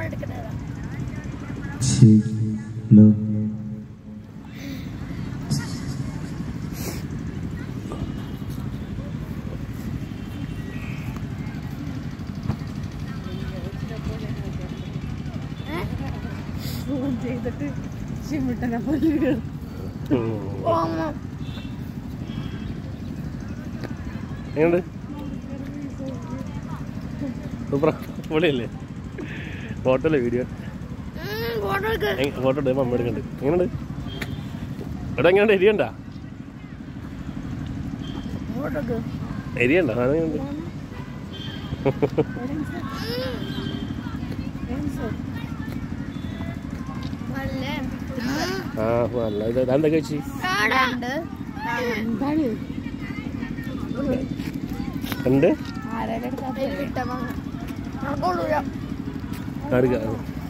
ചെയ്തിട്ട് ചിമിട്ടനെ പോലെ എങ്ങനെയുണ്ട്? സൂപ്പറാ, പൊളിയല്ലേ? ഫോട്ടോ അല്ലേ വീഡിയോ? ഫോട്ടോ എടുക്കുമ്പോൾ അമ്മ എടുക്കണ്ട്. എങ്ങനെയുണ്ട്? എടാ എങ്ങനെയുണ്ട്? എരിയണ്ട? എരിയണ്ട? അതെങ്ങനെയുണ്ട്? ആ അല്ല ഇത് എന്താ കഴിച്ചു? ഉണ്ട്?